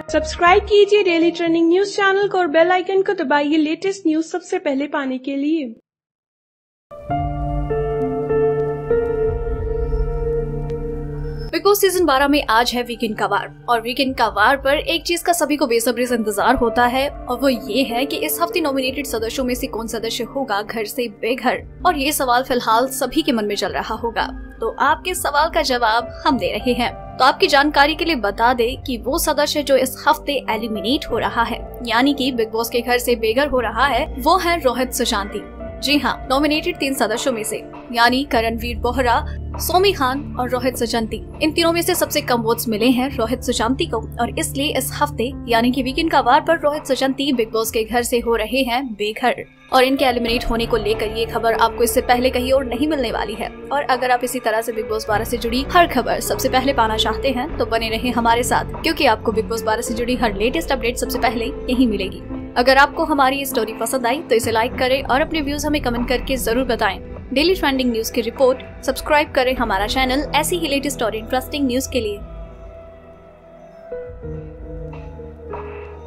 Subscribe कीजिए daily trending news channel को और बेल आइकन को दबाइए लेटेस्ट न्यूज सबसे पहले पाने के लिए। बिग बॉस सीजन 12 में आज है वीकेंड का वार और वीकेंड का वार पर एक चीज का सभी को बेसब्री से इंतजार होता है और वो ये है कि इस हफ्ते नॉमिनेटेड सदस्यों में से कौन सदस्य होगा घर से बेघर। और ये सवाल फिलहाल सभी के मन में चल रहा होगा, तो आपके सवाल का जवाब हम दे रहे हैं। तो आपकी जानकारी के लिए बता दे कि वो सदस्य जो इस हफ्ते एलिमिनेट हो रहा है, यानी कि बिग बॉस के घर से बेघर हो रहा है, वो है रोहित सुशांति। जी हाँ, नॉमिनेटेड 3 सदस्यों में से यानी करणवीर बोहरा, सोमी खान और रोहित सुशांति, इन तीनों में से सबसे कम वोट्स मिले हैं रोहित सुशांति को और इसलिए इस हफ्ते यानी कि वीकेंड का वार पर रोहित सुशांति बिग बॉस के घर से हो रहे हैं बेघर। और इनके एलिमिनेट होने को लेकर ये खबर आपको इससे पहले कहीं और नहीं मिलने वाली है। और अगर आप इसी तरह से बिग बॉस 12 से जुड़ी हर खबर सबसे पहले पाना चाहते हैं तो बने रहें हमारे साथ, क्योंकि आपको बिग बॉस 12 से जुड़ी हर लेटेस्ट अपडेट सबसे पहले यही मिलेगी। अगर आपको हमारी ये स्टोरी पसंद आई तो इसे लाइक करें और अपने व्यूज हमें कमेंट करके जरूर बताएं। डेली ट्रेंडिंग न्यूज की रिपोर्ट सब्सक्राइब करें हमारा चैनल ऐसी ही लेटेस्ट और इंटरेस्टिंग न्यूज के लिए।